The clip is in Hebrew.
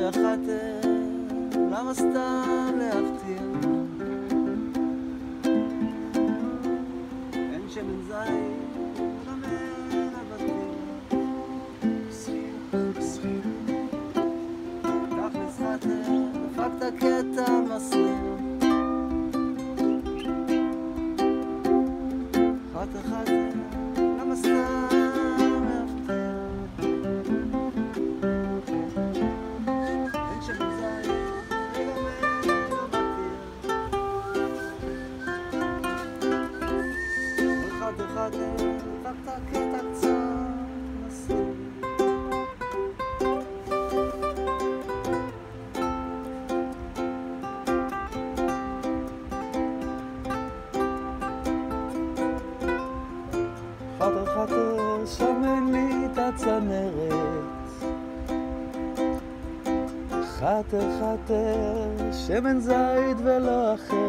חאטר חאטר, למה סתם להפתיע? אין שמן זית, רמן אבטיח. תכלס חאטר, דפקת קטע מסריח. חאטר חאטר, למה סתם דפקת קטע קצת מסריח. חאטר חאטר, שמן לי את הצנרת. חאטר חאטר, שמן זית ולא אחר.